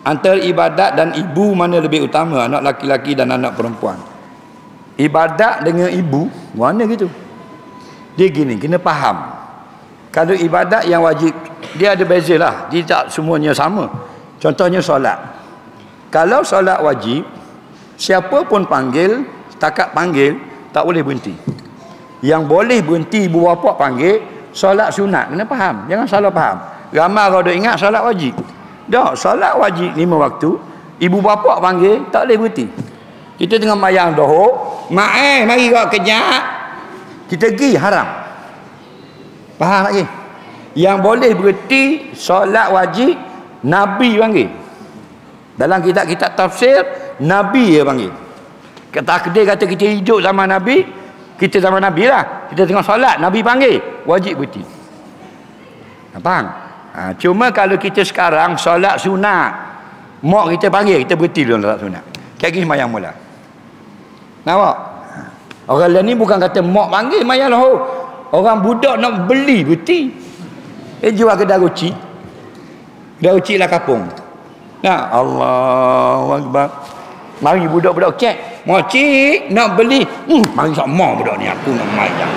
Antara ibadat dan ibu mana lebih utama? Anak laki-laki dan anak perempuan. Ibadat dengan ibu mana gitu? Dia gini, kena faham. Kalau ibadat yang wajib, dia ada beza lah. Dia tak semuanya sama. Contohnya solat. Kalau solat wajib, siapa pun panggil, setakat panggil, tak boleh berhenti. Yang boleh berhenti ibu bapa panggil, solat sunat. Kena faham. Jangan salah faham. Ramai orang dah ingat solat wajib. Tak, solat wajib 5 waktu. Ibu bapa panggil, tak boleh berhenti. Kita tengah mayang dohor, mak mari kau kejap. Kita pergi haram. Faham lagi? Yang boleh berhenti solat wajib, Nabi panggil. Dalam kitab-kitab tafsir, Nabi dia panggil. Takdir kata kita hidup zaman Nabi, kita zaman Nabi lah. Kita tengah solat, Nabi panggil, wajib berhenti. Faham? Cuma kalau kita sekarang solat sunat, mak kita panggil, kita berhenti dulu solat sunat. Kayak gini mayang mula. Nampak? Orang lain ni bukan kata mak panggil mayang lah. Orang budak nak beli berhenti. Jual kedai ruci. Kedai ruci lah kapung. Nah, Allahu Akbar. Mari budak-budak cek. Makcik nak beli. Mari sama budak ni, aku nak mayang.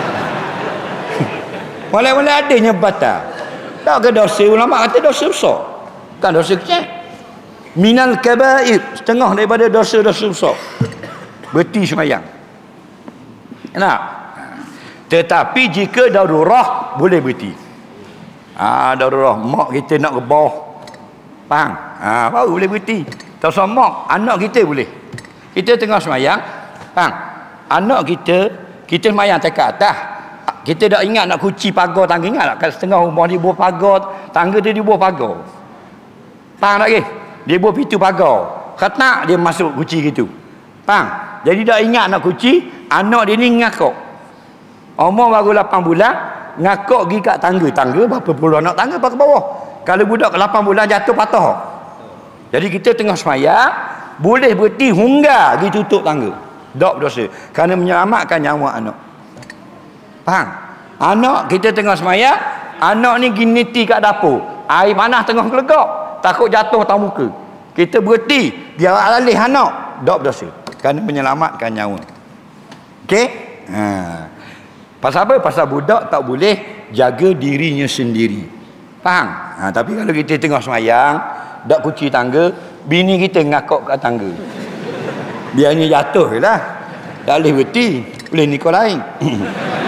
Mulai-mulai adanya batal. Tak ke dosa, ulama kata dosa besar. Bukan dosa kecil. Minal kabair, setengah daripada dosa-dosa besar. Berhenti semayang. Enak? Tetapi jika darurah, boleh berhenti. Darurah, mak kita nak ke bawah. Faham? Baru boleh berhenti. Tak sama mak, anak kita boleh. Kita tengah semayang, faham? Anak kita semayang tekat atas. Kita dah ingat nak kunci pagar tangga, ingat tak? Kalau setengah rumah dia buat pagar, tangga dia buat pagar. Faham tak ke? Dia buat pintu pagar. Kata dia masuk kunci gitu. Faham? Jadi dah ingat nak kunci, anak dia ni ngakak. Umur baru 8 bulan, ngakak pergi kat tangga. Tangga berapa puluh anak tangga pakai bawah. Kalau budak 8 bulan jatuh patah. Jadi kita tengah semayang, boleh berhenti hingga pergi tutup tangga. Tak berdosa. Kerana menyelamatkan nyawa anak. Faham? Anak kita tengah semayang, anak ni gini kat dapur, air panas tengah kelegak, takut jatuh atas muka. Kita berhenti, dia alih anak, tak berdosa. Kerana menyelamatkan nyawa. Okey? Pasal apa? Pasal budak tak boleh jaga dirinya sendiri. Faham? Tapi kalau kita tengah semayang, tak kunci tangga, bini kita ngakak kat tangga. Biarnya jatuh je lah. Tak boleh berhenti, boleh nikah lain.